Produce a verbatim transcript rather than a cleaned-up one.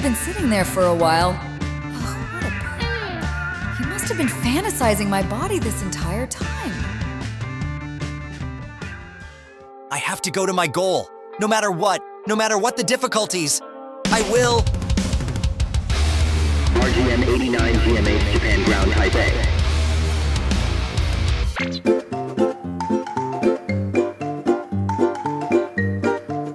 been sitting there for a while. Oh, what a perv. He must have been fantasizing my body this entire time. I have to go to my goal. No matter what, no matter what the difficulties, I will. R G M eighty-nine G M H Japan ground